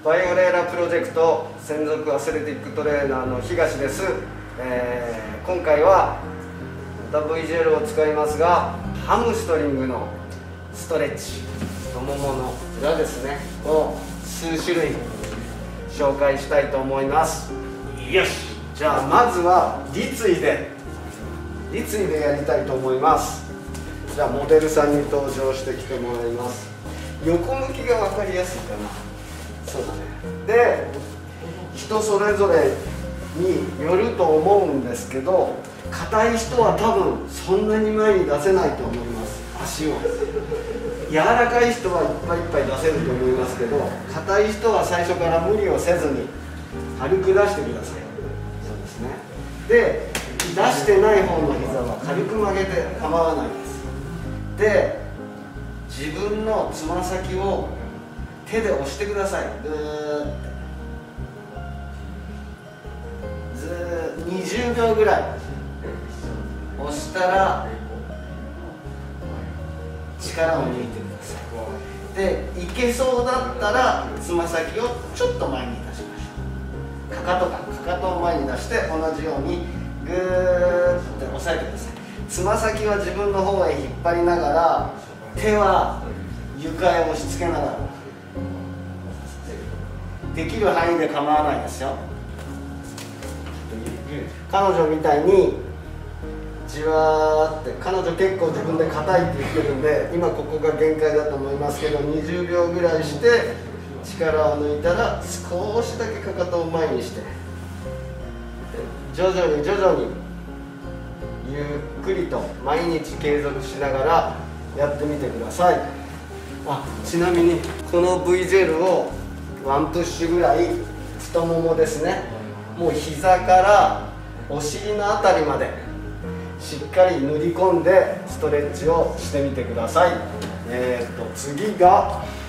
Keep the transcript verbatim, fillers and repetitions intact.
バイオレーラプロジェクト専属アスレティックトレーナーの東です。えー、今回は ダブリュージェーエル を使いますが、ハムストリングのストレッチ、太ももの裏ですねを数種類紹介したいと思います。よし、じゃあまずは立位で立位でやりたいと思います。じゃあモデルさんに登場してきてもらいます。横向きが分かりやすいかな。そうだね。で、人それぞれによると思うんですけど、硬い人は多分そんなに前に出せないと思います。足を柔らかい人はいっぱいいっぱい出せると思いますけど、硬い人は最初から無理をせずに軽く出してください。そうですね。で、出してない方の膝は軽く曲げて構わないです。で、自分のつま先を手で押してください。ぐーってずーにじゅうびょうぐらい押したら力を抜いてください。で、いけそうだったらつま先をちょっと前に出しましょう。かかとかかかとを前に出して同じようにぐーって押さえてください。つま先は自分の方へ引っ張りながら、手は床へ押し付けながら、できる範囲で構わないですよ。彼女みたいにじわーって、彼女結構自分で硬いって言ってるんで、今ここが限界だと思いますけど、にじゅうびょうぐらいして力を抜いたら少しだけかかとを前にして、徐々に徐々にゆっくりと毎日継続しながらやってみてください。あ、ちなみにこの ブイジェル をワンプッシュぐらい太ももですね、もう膝からお尻のあたりまでしっかり塗り込んでストレッチをしてみてください。えーと次が